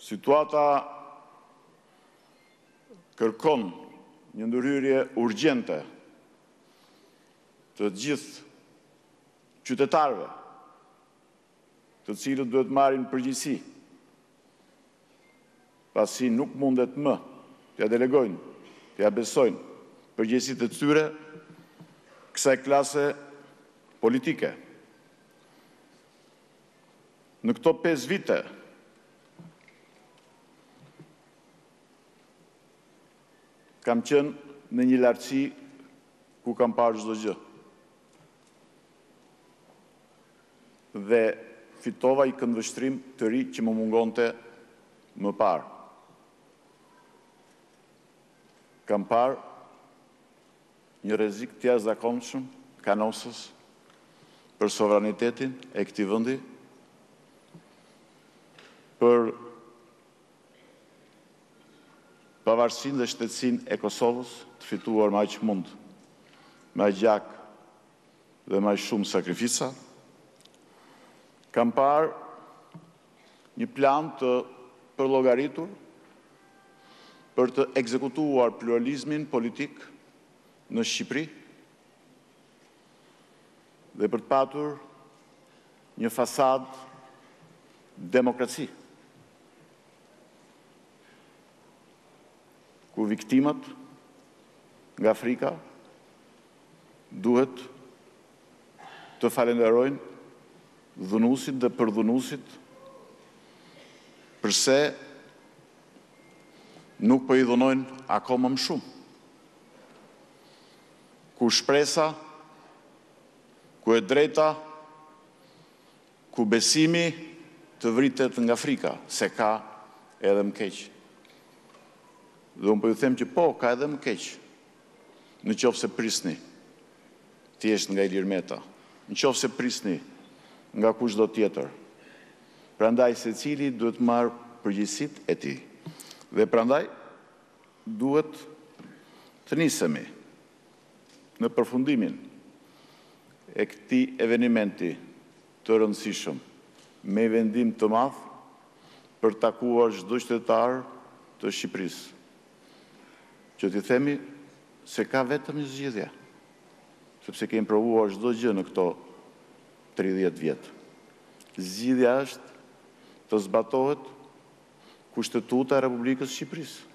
Situata kërkon një ndërhyrje urgjente të gjithë qytetarëve, të cilët duhet marrin përgjegjësi, pasi nuk mundet më t'ja delegojnë, t'ja besojnë përgjegjësitë e tyre kësaj klase politike. Në këto 5 vite, kam qenë në një lartësi ku kam parë çdo gjë. Dhe fitova një këndvështrim të ri që më mungonte më parë. Kam parë një rrezik të jashtëzakonshëm kanosës për sovranitetin e këtij vendi, për pavarësinë dhe shtetësinë e Kosovës të fituar më aq mund, me aq gjak dhe me aq shumë sakrifisa. Kam parë një plan të përllogaritur për të ekzekutuar pluralizmin politik në Shqipëri dhe për të patur një fasadë demokraci, ku viktimat nga Afrika duhet të falenderojnë dhunuesit dhe përdhunuesit përse nuk po i dhunojnë akoma më shumë. Ku shpresa, ku e drejta, ku besimi të vritet nga frika, se ka edhe më keq. Dhe unë po ju them që po, ka edhe më keq, në qoftë se prisni thjesht nga Ilir Meta, në qoftë se prisni nga kushdo tjetër. Prandaj secili duhet marrë përgjegjësitë e tij. Dhe prandaj duhet të nisemi në përfundimin e këtij eventi të rëndësishëm me vendim të madh për të takuar çdo qytetar të Shqipërisë, që t'i themi se ka vetëm një zgjidhje, sepse kemi provuar çdo gjë në këto 30 vjet. Zgjidhja është të zbatohet Kushtetuta e Republikës së Shqipërisë.